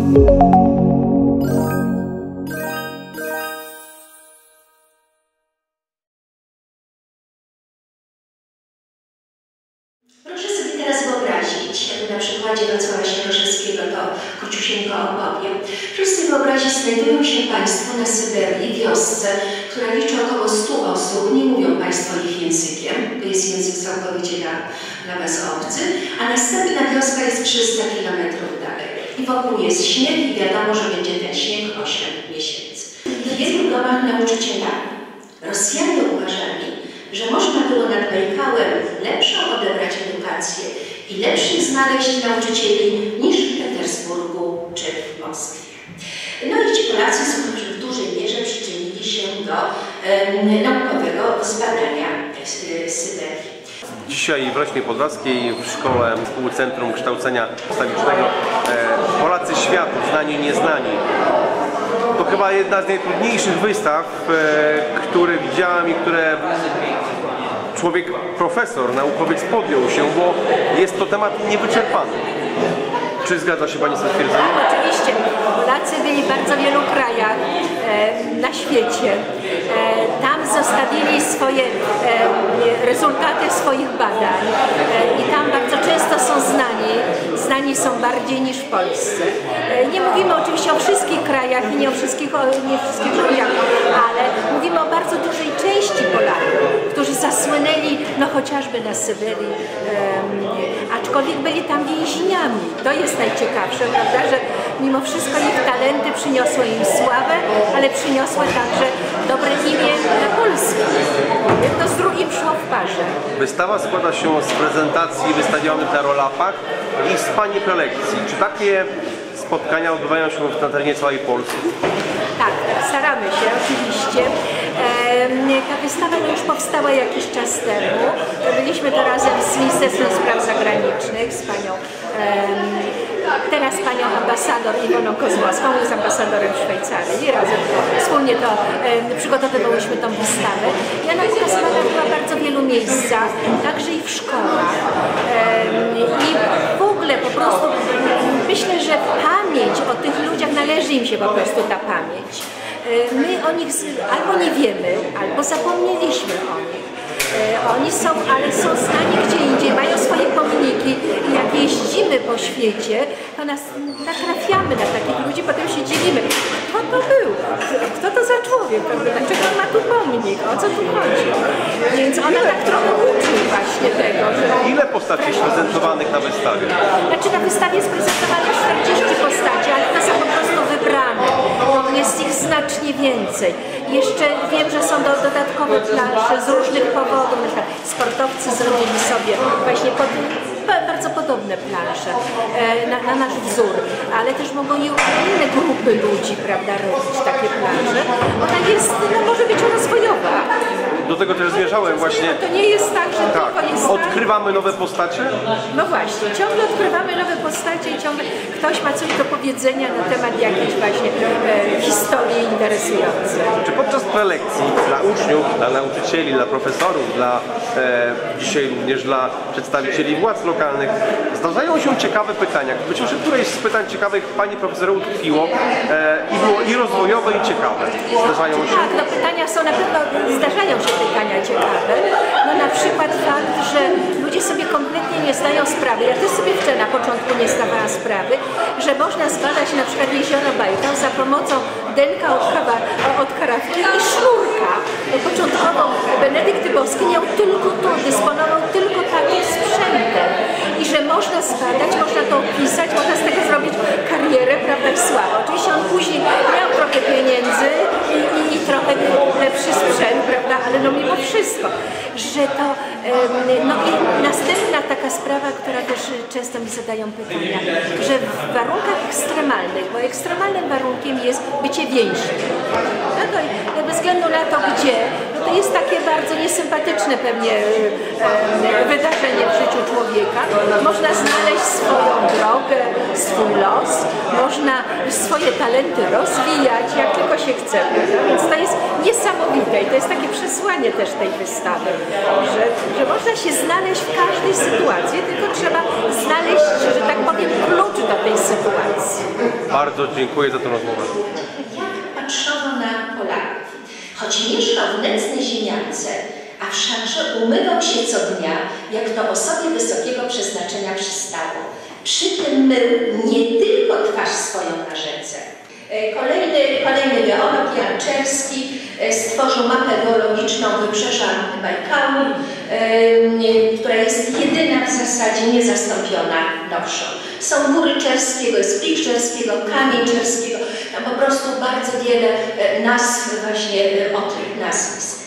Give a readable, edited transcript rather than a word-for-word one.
Proszę sobie teraz wyobrazić, na przykładzie Wacława Sieroszewskiego to króciusieńko opowiem. Proszę sobie wyobrazić, znajdują się Państwo na Syberii, wiosce, która liczy około 100 osób. Nie mówią Państwo ich językiem, to jest język całkowicie dla Was obcy, a następna wioska jest 300 km dalej. I wokół jest śnieg i wiadomo, że będzie ten śnieg 8 miesięcy. W wielu domach nauczycielami Rosjanie uważali, że można było nad Bajkałem lepszą odebrać edukację i lepszych znaleźć nauczycieli niż w Petersburgu czy w Moskwie. No i ci Polacy w dużej mierze przyczynili się do naukowego zbadania Syberii. Dzisiaj w Leśnej Podlaskiej w szkole Współcentrum Kształcenia Ustawicznego Polacy światu, znani i nieznani. To chyba jedna z najtrudniejszych wystaw, które widziałem i które człowiek, profesor, naukowiec podjął się, bo jest to temat niewyczerpany. Czy zgadza się Pani z tym stwierdzeniem? Tak, oczywiście. Polacy byli w bardzo wielu krajach na świecie. Tam zostawili swoje rezultaty swoich badań i tam bardzo często są znani są bardziej niż w Polsce. Nie mówimy oczywiście o wszystkich krajach i nie wszystkich ludziach, ale mówimy o bardzo dużej części Polaków, którzy zasłynęli no chociażby na Syberii, aczkolwiek byli tam więźniami. To jest najciekawsze, prawda, że mimo wszystko ich talenty przyniosły im sławę, ale przyniosły także dobre imię dla Polski. Jedno z drugim szło w parze. Wystawa składa się z prezentacji wystawionych na roll-upach i z Pani prelekcji. Czy takie spotkania odbywają się na terenie całej Polski? Tak, staramy się oczywiście. Ta wystawa już powstała jakiś czas temu. Byliśmy to razem z Ministerstwem Spraw Zagranicznych, z panią, teraz panią ambasador Iwoną Kozłowską, jest ambasadorem w Szwajcarii. Razem wspólnie to przygotowywałyśmy tą wystawę. I ona pokazywana była w bardzo wielu miejscach, także i w szkołach. I w ogóle po prostu myślę, że pamięć o tych ludziach, należy im się po prostu ta pamięć. My o nich albo nie wiemy, albo zapomnieliśmy o nich. Oni są, ale są znani gdzie indziej, mają swoje pomniki i jak jeździmy po świecie, to natrafiamy na takich ludzi, potem się dziwimy, kto to był, kto to za człowiek, prawda? Dlaczego on ma tu pomnik, o co tu chodzi? Więc ona tak trochę uczy właśnie tego, że... Ile postaci jest prezentowanych na wystawie? Znaczy na wystawie jest prezentowane 40 postaci, ale to są po prostu wybrane. Jest ich znacznie więcej. Jeszcze wiem, że są dodatkowe plansze z różnych powodów. Na przykład sportowcy zrobili sobie właśnie bardzo podobne plansze na nasz wzór, ale też mogą i inne grupy ludzi, prawda, robić takie plansze. Ona jest, no może być rozwojowa. Do tego też zmierzałem właśnie. To nie jest tak, że tylko jest odkrywamy nowe postacie? No właśnie, ciągle odkrywamy nowe postacie i ciągle ktoś ma coś do powiedzenia na temat jakiejś właśnie historii interesującej. Czy podczas prelekcji dla uczniów, dla nauczycieli, dla profesorów, dzisiaj również dla przedstawicieli władz lokalnych zdarzają się ciekawe pytania? Być może któreś z pytań ciekawych Pani profesor utkwiło i było i rozwojowe, i ciekawe. Zdarzają się? Tak, no pytania są na pewno, zdarzają się pytania ciekawe. No na przykład fakt, że ludzie sobie kompletnie nie zdają sprawy. Ja też sobie wczoraj na początku nie zdawałam sprawy, że można zbadać na przykład jezioro Bajkał za pomocą denka od karawki i sznurka. Początkowo Benedykt Dybowski miał tylko to, dysponował tylko takim sprzętem. I że można zbadać, można to opisać, można z tego zrobić karierę, prawda, i sławę. Oczywiście on później miał trochę pieniędzy i trochę lepszy sprzęt, prawda, ale no mimo wszystko, że to, no i następna taka sprawa, która też często mi zadają pytania, że w warunkach ekstremalnych, bo ekstremalnym warunkiem jest bycie więźniem, no to bez względu na to gdzie, no to jest takie bardzo niesympatyczne pewnie wydarzenie w życiu człowieka. Można znaleźć swoją drogę, swój los, można swoje talenty rozwijać, jak tylko się chce, więc to jest niesamowite i to jest takie przesłanie też tej wystawy, że można się znaleźć w każdej sytuacji, tylko trzeba znaleźć, że tak powiem, klucz do tej sytuacji. Bardzo Bardzo dziękuję za tę rozmowę. Jak patrzono na Polaków? Choć mieszkał w nędznej ziemiance, a wszakże umywał się co dnia, jak to osobie wysokiego przeznaczenia przystało. Przy tym mył nie tylko twarz swoją na rzece. Kolejny geolog, Jan Czerski, stworzył mapę geologiczną Wybrzeża Bajkału, która jest jedyna w zasadzie niezastąpiona nowszą. Są góry Czerskiego, jest plik Czerskiego, kamień Czerskiego, tam po prostu bardzo wiele nazw, właśnie od tych nazwisk.